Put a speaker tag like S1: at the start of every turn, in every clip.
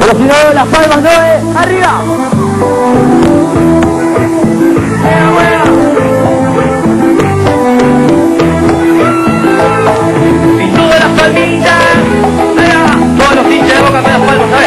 S1: Velocidad, las palmas, Noé, arriba. Y todas las palmitas, allá, todos los hinchas de Boca con las palmas, ¿sabes?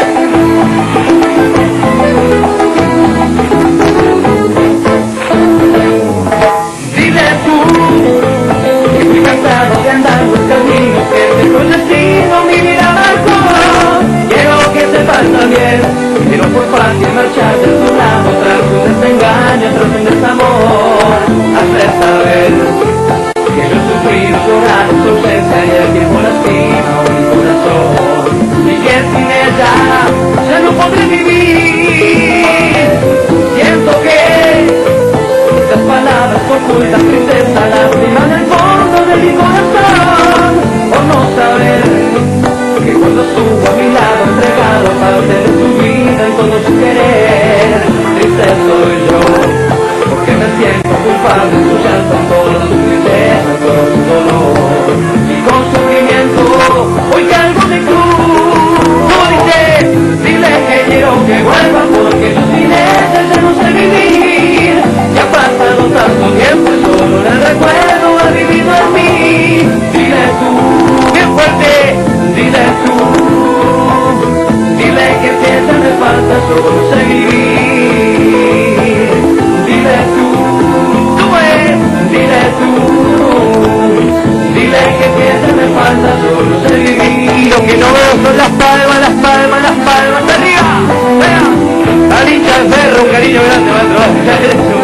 S1: Dile tú, que estoy cansado de andar por caminos que te con destino mi vida marcó. Quiero que sepas también que no fue fácil marchar de tu lado tras un desengaño, tras un desamor. Hacer saber que yo he sufrido llorar su ausencia y el tiempo lastima mi corazón, y que sin ella ya no podré vivir. Siento que estas palabras ocultas tristeza lastiman el fondo de mi corazón, por no saber que cuando estuvo a mi lado entregado parte de su vida y todo su querer, triste soy yo, porque me siento culpable en su llanto, en toda su tristeza, en todo su dolor y con sufrimiento. Hoy que algo de cruz, tú dices, dile que quiero que vuelva, porque yo sin ella ya no sé vivir. Ya ha pasado tanto tiempo y solo el recuerdo ha vivido en mí. Dile tú, bien fuerte, dile tú, dile que si ella me falta solo sé vivir. Dile tú, dile tú, dile que si ella me falta solo sé vivir. Y lo que no veo son las palmas, las palmas, las palmas, arriba, vea, al hincha de ferro, un cariño grande, maestro.